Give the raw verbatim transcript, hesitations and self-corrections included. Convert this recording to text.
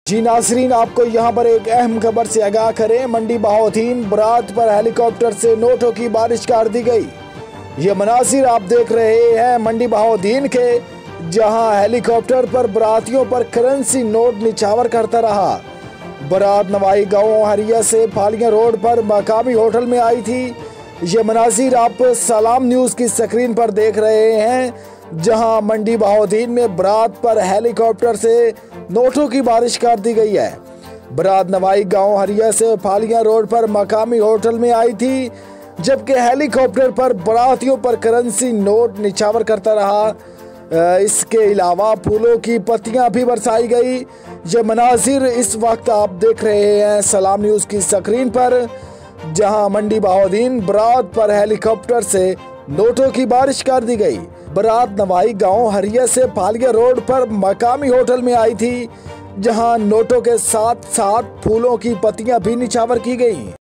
जी नाजरीन, आपको यहाँ पर एक अहम खबर से आगाह करें। मंडी बहाउद्दीन बरात पर हेलीकॉप्टर से नोटों की बारिश कर दी गई। ये मनासिर आप देख रहे हैं मंडी बहाउद्दीन के, जहाँ हेलीकॉप्टर पर बरातियों पर करेंसी नोट निछावर करता रहा। बारात नवाई गांव हरिया से फालिया रोड पर मकामी होटल में आई थी। ये मनासिर आप सलाम न्यूज़ की स्क्रीन पर देख रहे हैं, जहां मंडी बहाउद्दीन में बारात पर हेलीकॉप्टर से नोटों की बारिश कर दी गई है। बारात नवाई गांव हरिया से फालिया रोड पर मकामी होटल में आई थी, जबकि हेलीकॉप्टर पर बारातियों पर करेंसी नोट निछावर करता रहा। इसके अलावा फूलों की पत्तियां भी बरसाई गई। ये मनाजिर इस वक्त आप देख रहे हैं सलाम न्यूज़ की स्क्रीन पर, जहां मंडी बहाउद्दीन बारात पर हेलीकॉप्टर से नोटों की बारिश कर दी गई। बारात नवाई गांव हरिया से फालिया रोड पर मकामी होटल में आई थी, जहां नोटों के साथ साथ फूलों की पत्तियां भी निछावर की गई।